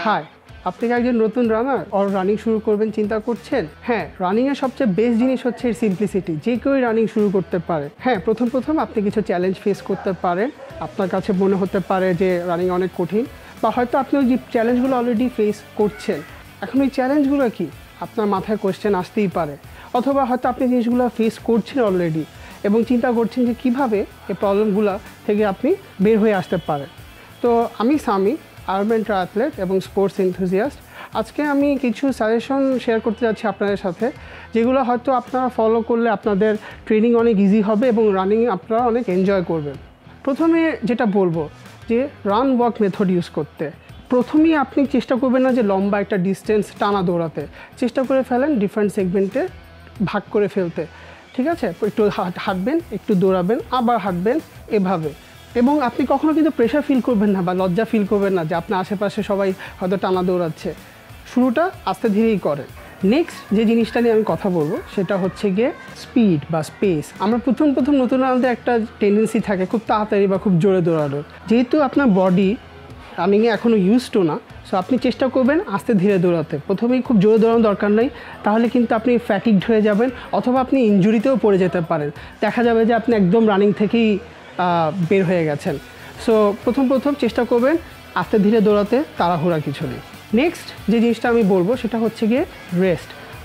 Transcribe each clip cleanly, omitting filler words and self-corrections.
High, আপনি কি একজন নতুন রানার আর রানিং শুরু করবেন চিন্তা করছেন? হ্যাঁ, রানিংয়ের সবচেয়ে বেস্ট জিনিস হচ্ছে এর সিম্পলিসিটি। যে কেউই রানিং শুরু করতে পারে। হ্যাঁ, প্রথম আপনি কিছু চ্যালেঞ্জ ফেস করতে পারেন। আপনার কাছে মনে হতে পারে যে রানিং অনেক কঠিন, বা হয়তো আপনি ওই যে চ্যালেঞ্জগুলো অলরেডি ফেস করছেন। এখন ওই চ্যালেঞ্জগুলো কি আপনার মাথায় কোয়েশ্চেন আসতেই পারে, অথবা হয়তো আপনি জিনিসগুলো ফেস করছেন অলরেডি এবং চিন্তা করছেন যে কীভাবে এই প্রবলেমগুলো থেকে আপনি বের হয়ে আসতে পারেন। তো আমি সামি, আরবান ট্রায়াথলেট এবং স্পোর্টস এনথুজিয়াস্ট। আজকে আমি কিছু সাজেশন শেয়ার করতে যাচ্ছি আপনাদের সাথে, যেগুলো হয়তো আপনারা ফলো করলে আপনাদের ট্রেনিং অনেক ইজি হবে এবং রানিং আপনারা অনেক এনজয় করবেন। প্রথমে যেটা বলবো যে রান ওয়াক মেথড ইউজ করতে। প্রথমেই আপনি চেষ্টা করবেন না যে লম্বা একটা ডিস্টেন্স টানা দৌড়াতে, চেষ্টা করে ফেলেন ডিফারেন্ট সেগমেন্টে ভাগ করে ফেলতে। ঠিক আছে, একটু হাঁটবেন, একটু দৌড়াবেন, আবার হাঁটবেন, এভাবে। এবং আপনি কখনো কিন্তু প্রেশার ফিল করবেন না বা লজ্জা ফিল করবেন না যে আপনার আশেপাশে সবাই হয়তো টানা দৌড়াচ্ছে। শুরুটা আস্তে ধীরেই করেন। নেক্সট যে জিনিসটা নিয়ে আমি কথা বলবো সেটা হচ্ছে গিয়ে স্পিড বা স্পেস। আমরা প্রথম নতুন রানারদের একটা টেন্ডেন্সি থাকে খুব তাড়াতাড়ি বা খুব জোরে দৌড়ানোর। যেহেতু আপনার বডি রানিংয়ে এখনও ইউজড না, সো আপনি চেষ্টা করবেন আস্তে ধীরে দৌড়াতে। প্রথমেই খুব জোরে দৌড়ানোর দরকার নেই, তাহলে কিন্তু আপনি ফ্যাটিগড হয়ে যাবেন, অথবা আপনি ইনজুরিতেও পড়ে যেতে পারেন। দেখা যাবে যে আপনি একদম রানিং থেকেই বের হয়ে গেছেন। সো প্রথম চেষ্টা করবেন আস্তে ধীরে দৌড়াতে, তাড়াহুড়া কিছু নেই। নেক্সট যে জিনিসটা আমি বলবো সেটা হচ্ছে গিয়ে রেস্ট।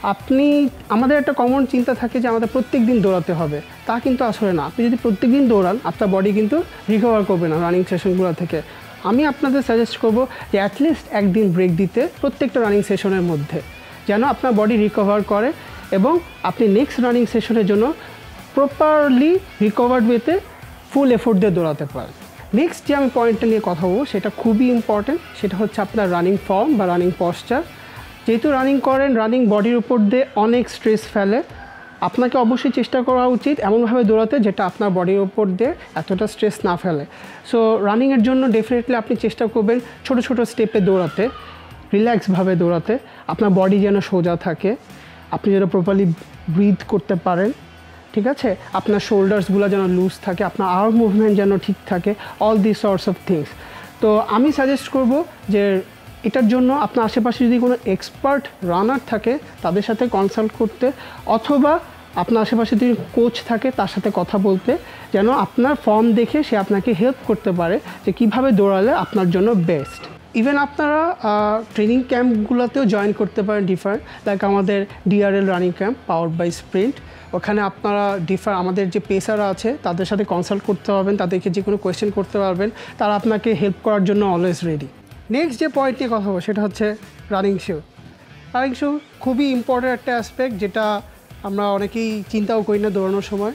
আমাদের একটা কমন চিন্তা থাকে যে আমাদের প্রত্যেক দিন দৌড়াতে হবে, তা কিন্তু আসলে না। আপনি যদি প্রত্যেক দিন দৌড়ান আপনার বডি কিন্তু রিকভার করবে না রানিং সেশনগুলো থেকে। আমি আপনাদের সাজেস্ট করব যে অ্যাটলিস্ট একদিন ব্রেক দিতে প্রত্যেকটা রানিং সেশনের মধ্যে, যেন আপনার বডি রিকভার করে এবং আপনি নেক্সট রানিং সেশনের জন্য প্রপারলি রিকভার্ড ওয়েতে ফুল এফোর্ট দিয়ে দৌড়াতে পারেন। নেক্সট যে আমি পয়েন্টটা নিয়ে কথা বলবো সেটা খুবই ইম্পর্টেন্ট, সেটা হচ্ছে আপনার রানিং ফর্ম বা রানিং পশ্চার। যেহেতু রানিং করেন, রানিং বডির উপর দিয়ে অনেক স্ট্রেস ফেলে। আপনাকে অবশ্যই চেষ্টা করা উচিত এমনভাবে দৌড়াতে যেটা আপনার বডির উপর দিয়ে এতটা স্ট্রেস না ফেলে। সো রানিংয়ের জন্য ডেফিনেটলি আপনি চেষ্টা করবেন ছোট স্টেপে দৌড়াতে, রিল্যাক্সভাবে দৌড়াতে। আপনার বডি যেন সোজা থাকে, আপনি যেন প্রপারলি ব্রিথ করতে পারেন। ঠিক আছে, আপনার শোল্ডার্সগুলো যেন লুজ থাকে, আপনার আর্ম মুভমেন্ট যেন ঠিক থাকে, all this sorts of things. তো আমি সাজেস্ট করব যে এটার জন্য আপনার আশেপাশে যদি কোনো এক্সপার্ট রানার থাকে তাদের সাথে কনসাল্ট করতে, অথবা আপনার আশেপাশে যদি কোচ থাকে তার সাথে কথা বলতে, যেন আপনার ফর্ম দেখে সে আপনাকে হেল্প করতে পারে যে কীভাবে দৌড়ালে আপনার জন্য বেস্ট। ইভেন আপনারা ট্রেনিং ক্যাম্পগুলোতেও জয়েন করতে পারেন ডিফারেন্ট, লাইক আমাদের DRL running camp powered by Sprint. ওখানে আপনারা আমাদের যে পেসাররা আছে তাদের সাথে কনসাল্ট করতে পারবেন, তাদেরকে যে কোনো কোয়েশ্চেন করতে পারবেন, তারা আপনাকে হেল্প করার জন্য অলওয়েজ রেডি। নেক্সট যে পয়েন্ট নিয়ে কথা বলবো সেটা হচ্ছে রানিং শু। রানিং শু খুবই ইম্পর্টেন্ট একটা অ্যাসপেক্ট, যেটা আমরা অনেকেই চিন্তাও করি না দৌড়ানোর সময়।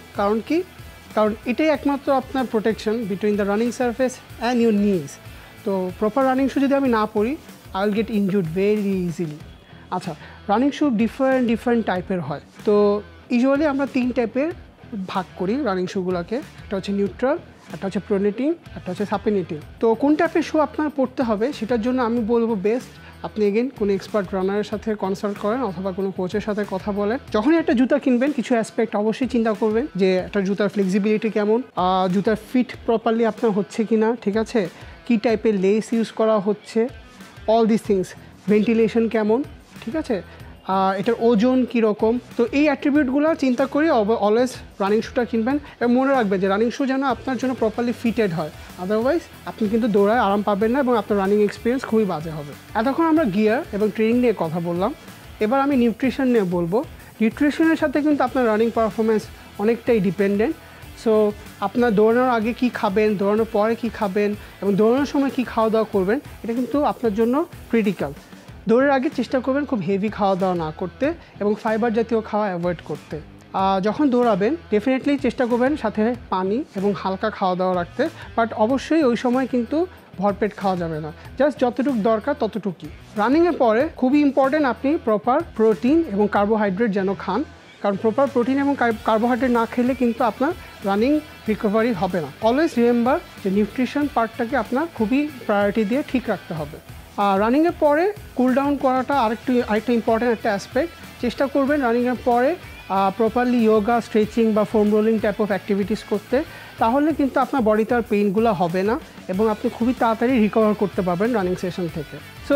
কারণ এটাই একমাত্র আপনার protection between the running surface and your knees. তো প্রপার রানিং শু যদি আমি না পরি, I will get injured very easily. আচ্ছা, রানিং শু ডিফারেন্ট টাইপের হয়। তো ইউজুয়ালি আমরা 3 টাইপের ভাগ করি রানিং শুগুলোকে। একটা হচ্ছে নিউট্রাল, একটা হচ্ছে প্রোনেটিং, একটা হচ্ছে সাপোনেটিং। তো কোন টাইপের শু আপনার পড়তে হবে সেটার জন্য আমি বলবো বেস্ট আপনি কোনো এক্সপার্ট রানারের সাথে কনসাল্ট করেন, অথবা কোনো কোচের সাথে কথা বলেন। যখনই একটা জুতা কিনবেন কিছু অ্যাসপেক্ট অবশ্যই চিন্তা করবেন যে একটা জুতার ফ্লেক্সিবিলিটি কেমন, জুতার ফিট প্রপারলি আপনার হচ্ছে কি না, ঠিক আছে, কী টাইপের লেস ইউজ করা হচ্ছে, অল দিস থিংস, ভেন্টিলেশন কেমন, ঠিক আছে, এটার ওজন কীরকম। তো এই অ্যাট্রিবিউটগুলো চিন্তা করে অলওয়েজ রানিং শুটা কিনবেন। এবং মনে রাখবেন যে রানিং শু যেন আপনার জন্য প্রপারলি ফিটেড হয়, আদারওয়াইজ আপনি কিন্তু দৌড়ায় আরাম পাবেন না এবং আপনার রানিং এক্সপিরিয়েন্স খুবই বাজে হবে। এতক্ষণ আমরা গিয়ার এবং ট্রেনিং নিয়ে কথা বললাম, এবার আমি নিউট্রিশন নিয়ে বলবো। নিউট্রিশনের সাথে কিন্তু আপনার রানিং পারফরমেন্স অনেকটাই ডিপেন্ডেন্ট। সো আপনার দৌড়ানোর আগে কি খাবেন, দৌড়ানোর পরে কি খাবেন এবং দৌড়ানোর সময় কি খাওয়া দাওয়া করবেন, এটা কিন্তু আপনার জন্য ক্রিটিক্যাল। দৌড়ের আগে চেষ্টা করবেন খুব হেভি খাওয়া দাওয়া না করতে এবং ফাইবার জাতীয় খাওয়া অ্যাভয়েড করতে। যখন দৌড়াবেন ডেফিনেটলি চেষ্টা করবেন সাথে পানি এবং হালকা খাওয়া দাওয়া রাখতে, বাট অবশ্যই ওই সময় কিন্তু ভরপেট খাওয়া যাবে না, জাস্ট যতটুকু দরকার ততটুকুই। রানিংয়ের পরে খুবই ইম্পর্টেন্ট আপনি প্রপার প্রোটিন এবং কার্বোহাইড্রেট যেন খান, কারণ প্রপার প্রোটিন এবং কার্বোহাইড্রেট না খেলে কিন্তু আপনার রানিং রিকভারি হবে না। অলওয়েজ রিমেম্বার যে নিউট্রিশন পার্টটাকে আপনার খুবই প্রায়োরিটি দিয়ে ঠিক রাখতে হবে। রানিংয়ের পরে কুল ডাউন করাটা আরেকটা ইম্পর্টেন্ট একটা অ্যাসপেক্ট। চেষ্টা করবেন রানিংয়ের পরে প্রপারলি যোগা, স্ট্রেচিং বা foam rolling type of activities করতে, তাহলে কিন্তু আপনার বডিতে আর পেইনগুলো হবে না এবং আপনি খুবই তাড়াতাড়ি রিকভার করতে পারবেন রানিং সেশন থেকে। সো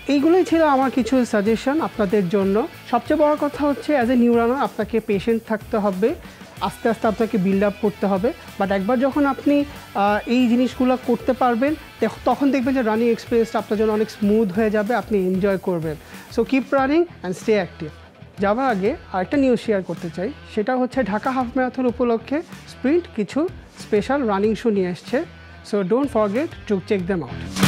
এইগুলোই ছিল আমার কিছু সাজেশন আপনাদের জন্য। সবচেয়ে বড় কথা হচ্ছে অ্যাজ এ নিউ রানার আপনাকে পেশেন্ট থাকতে হবে, আস্তে আস্তে আপনাকে বিল্ড আপ করতে হবে। বাট একবার যখন আপনি এই জিনিসগুলো করতে পারবেন তখন দেখবেন যে রানিং এক্সপিরিয়েন্সটা আপনার জন্য অনেক স্মুথ হয়ে যাবে, আপনি এনজয় করবেন। So keep running and stay active. যাওয়ার আগে আরেকটা নিউজ শেয়ার করতে চাই, সেটা হচ্ছে ঢাকা হাফ ম্যারাথন উপলক্ষে স্প্রিন্ট কিছু স্পেশাল রানিং শু নিয়ে এসছে। So don't forget to check them out.